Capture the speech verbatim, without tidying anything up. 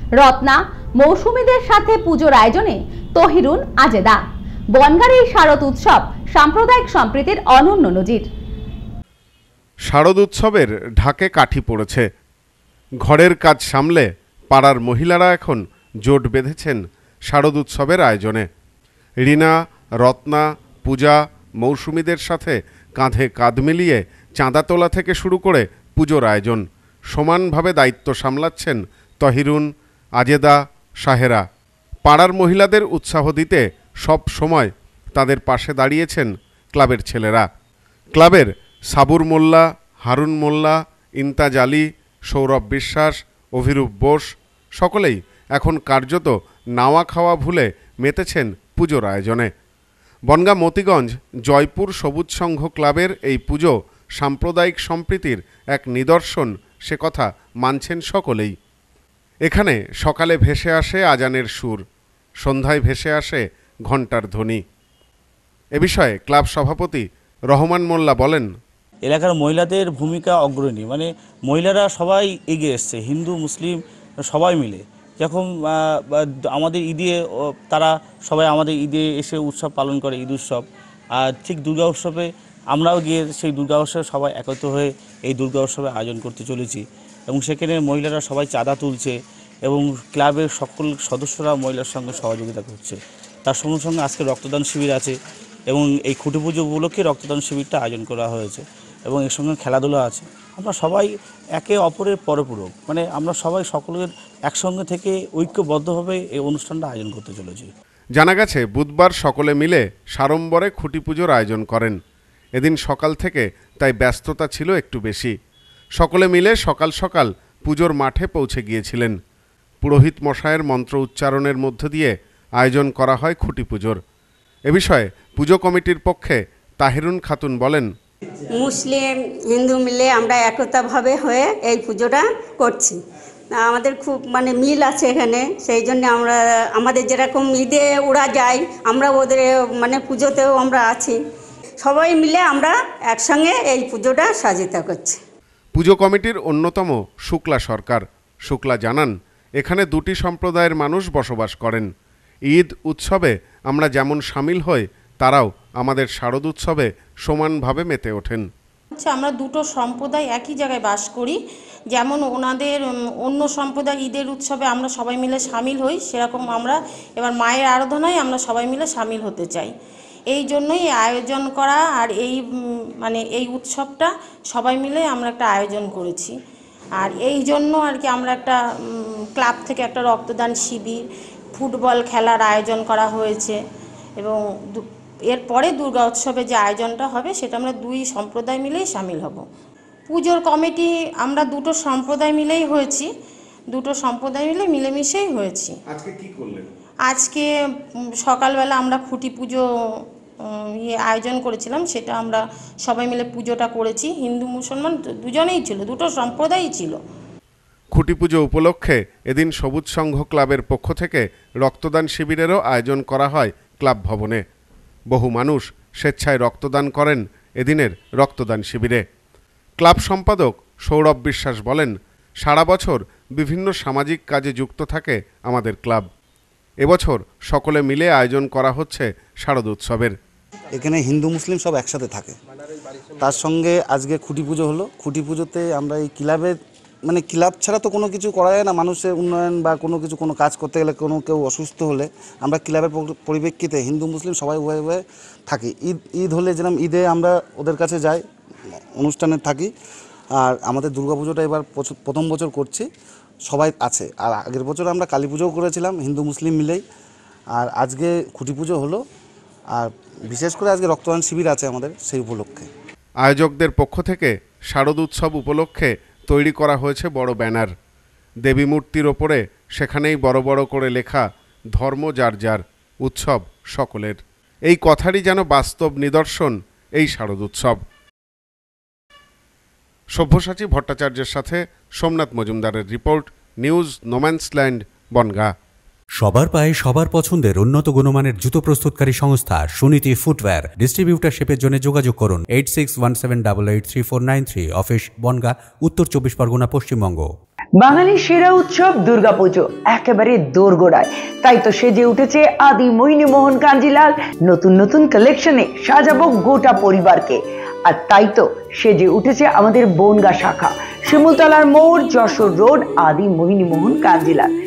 রত্না মৌসুমীদের সাথে পুজোর আয়োজনে তহিরুন আজেদা। বনগাঁর এই শারদ উৎসব সাম্প্রদায়িক সম্প্রীতির অনন্য নজির। শারদ উৎসবের ঢাকে কাঠি পড়েছে। ঘরের কাজ সামলে পাড়ার মহিলারা এখন জোট বেঁধেছেন শারদ উৎসবের আয়োজনে। রিনা, রত্না, পূজা মৌসুমীদের সাথে কাঁধে কাঁধ মিলিয়ে চাঁদা তোলা থেকে শুরু করে পুজোর আয়োজন সমানভাবে দায়িত্ব সামলাচ্ছেন তহিরুন, আজেদা, সাহেরা। পাড়ার মহিলাদের উৎসাহ দিতে সব সময় তাদের পাশে দাঁড়িয়েছেন ক্লাবের ছেলেরা। ক্লাবের সাবুর মোল্লা, হারুন মোল্লা, ইন্তাজ আলী, সৌরভ বিশ্বাস, অভিরূপ বোস সকলেই এখন কার্যত নাওয়া খাওয়া ভুলে মেতেছেন পুজোর আয়োজনে। বনগাঁ মতিগঞ্জ জয়পুর সবুজ সংঘ ক্লাবের এই পুজো সাম্প্রদায়িক সম্প্রীতির এক নিদর্শন, সে কথা মানছেন সকলেই। এখানে সকালে ভেসে আসে আজানের সুর, সন্ধ্যায় ভেসে আসে ঘণ্টার ধ্বনি। এ বিষয়ে ক্লাব সভাপতি রহমান মোল্লা বলেন, এলাকার মহিলাদের ভূমিকা অগ্রণী, মানে মহিলারা সবাই এগিয়ে এসছে, হিন্দু মুসলিম সবাই মিলে। যখন আমাদের ঈদে তারা সবাই আমাদের ঈদে এসে উৎসব পালন করে, ঈদ উৎসব। আর ঠিক দুর্গা উৎসবে আমরাও গিয়ে সেই দুর্গা উৎসবে সবাই একত্র হয়ে এই দুর্গা উৎসবে আয়োজন করতে চলেছি এবং সেখানে মহিলারা সবাই চাঁদা তুলছে এবং ক্লাবের সকল সদস্যরা মহিলার সঙ্গে সহযোগিতা করছে। তার সঙ্গে সঙ্গে আজকে রক্তদান শিবির আছে এবং এই খুঁটি পুজো উপলক্ষে রক্তদান শিবিরটা আয়োজন করা হয়েছে এবং এর সঙ্গে খেলাধুলা আছে। আমরা সবাই একে অপরের পরিপূরক, মানে আমরা সবাই সকলের একসঙ্গে থেকে ঐক্যবদ্ধভাবে এই অনুষ্ঠানটা আয়োজন করতে চলেছি। জানা গেছে বুধবার সকলে মিলে সাড়ম্বরে খুঁটি পুজোর আয়োজন করেন। এদিন সকাল থেকে তাই ব্যস্ততা ছিল একটু বেশি। সকলে মিলে সকাল সকাল পুজোর মাঠে পৌঁছে গিয়েছিলেন। পুরোহিত মশায়ের মন্ত্র উচ্চারণের মধ্য দিয়ে আয়োজন করা হয় খুঁটি পুজোর। এ বিষয়ে পুজো কমিটির পক্ষে তাহিরুন খাতুন বলেন, মুসলিম হিন্দু মিলে আমরা একতাভাবে হয়ে এই পুজোটা করছি। আমাদের খুব মানে মিল আছে এখানে, সেই জন্য আমরা আমাদের যেরকম ঈদে ওরা যায় আমরা ওদের মানে পুজোতেও আমরা আছি, সবাই মিলে আমরা একসঙ্গে এই পুজোটা সাজিত করছি। পুজো কমিটির অন্যতম শুক্লা সরকার। শুক্লা জানান, এখানে দুটি সম্প্রদায়ের মানুষ বসবাস করেন। ঈদ উৎসবে আমরা যেমন সামিল হই, তারাও আমাদের শারদ উৎসবে সমানভাবে মেতে ওঠেন। আচ্ছা, আমরা দুটো সম্প্রদায় একই জায়গায় বাস করি, যেমন ওনাদের অন্য সম্প্রদায় ঈদের উৎসবে আমরা সবাই মিলে সামিল হই, সেরকম আমরা এবার মায়ের আরাধনায় আমরা সবাই মিলে সামিল হতে চাই। এই জন্যই আয়োজন করা, আর এই মানে এই উৎসবটা সবাই মিলে আমরা একটা আয়োজন করেছি। আর এই জন্য আর কি আমরা একটা ক্লাব থেকে একটা রক্তদান শিবির, ফুটবল খেলার আয়োজন করা হয়েছে এবং এরপরে দুর্গা উৎসবে যে আয়োজনটা হবে সেটা আমরা দুই সম্প্রদায় মিলেই সামিল হব। পুজোর কমিটি আমরা দুটো সম্প্রদায় মিলেই হয়েছি, দুটো সম্প্রদায় মিলে মিলেমিশেই হয়েছি। আজকে কি করলেন? আজকে সকালবেলা আমরা খুঁটি পুজো ইয়ে আয়োজন করেছিলাম, সেটা আমরা সবাই মিলে পুজোটা করেছি। হিন্দু মুসলমান দুজনেই ছিল, দুটো সম্প্রদায়ই ছিল। খুঁটি পুজো উপলক্ষে এদিন সবুজ সংঘ ক্লাবের পক্ষ থেকে রক্তদান শিবিরেরও আয়োজন করা হয় ক্লাব ভবনে। বহু মানুষ স্বেচ্ছায় রক্তদান করেন এদিনের রক্তদান শিবিরে। ক্লাব সম্পাদক সৌরভ বিশ্বাস বলেন, সারা বছর বিভিন্ন সামাজিক কাজে যুক্ত থাকে আমাদের ক্লাব। এবছর সকলে মিলে আয়োজন করা হচ্ছে শারদ উৎসবের। এখানে হিন্দু মুসলিম সব একসাথে থাকে, তার সঙ্গে আজকে খুঁটি পুজো হলো। খুঁটি পুজোতে আমরা এই ক্লাবের মানে ক্লাব ছাড়া তো কোনো কিছু করা যায় না, মানুষের উন্নয়ন বা কোনো কিছু কোনো কাজ করতে গেলে কোনো কেউ অসুস্থ হলে আমরা ক্লাবের পরিপ্রেক্ষিতে হিন্দু মুসলিম সবাই উভয়ে উভয়ে থাকি। ঈদ ঈদ হলে যেরকম ঈদে আমরা ওদের কাছে যাই, অনুষ্ঠানে থাকি। আর আমাদের দুর্গা পুজোটা এবার প্রথম বছর করছি, সবাই আছে। আর আগের বছর আমরা কালী পুজোও করেছিলাম হিন্দু মুসলিম মিলেই। আর আজকে খুঁটি পুজো হলো, আর বিশেষ করে আজকে রক্তদান শিবির আছে আমাদের, সেই উপলক্ষে। আয়োজকদের পক্ষ থেকে শারদ উৎসব উপলক্ষে তৈরি করা হয়েছে বড় ব্যানার। দেবী মূর্তির ওপরে সেখানেই বড় বড় করে লেখা, ধর্ম যার যার, উৎসব সকলের। এই কথারই যেন বাস্তব নিদর্শন এই শারদ উৎসব। সব্যসাচী ভট্টাচার্যের সাথে সোমনাথ মজুমদারের রিপোর্ট, নিউজ নোম্যান্সল্যান্ড, বনগাঁ। সবার পায়ে সবার পছন্দের উন্নত গুণমানের জুতো প্রস্তুতকারী সংস্থা সুনীতি ফুটওয়্যার। ডিস্ট্রিবিউটারশিপের জন্য যোগাযোগ করুন eight six one seven double eight three four nine three. Office Bongaon, Uttar Chabbish Pargana, Paschimbanga. বাঙালির সেরা উৎসব দুর্গাপুজো একেবারে দোরগোড়ায়, তাই তো সেজে উঠেছে আদি মোহিনী মোহন কাঞ্জিলাল। নতুন নতুন কালেকশনে সাজাবো গোটা পরিবারকে। আর তাই তো সেজে উঠেছে আমাদের বনগাঁ শাখা, শিমুলতলার মোড়, যশোর রোড, আদি মোহিনী মোহন কাঞ্জিলাল।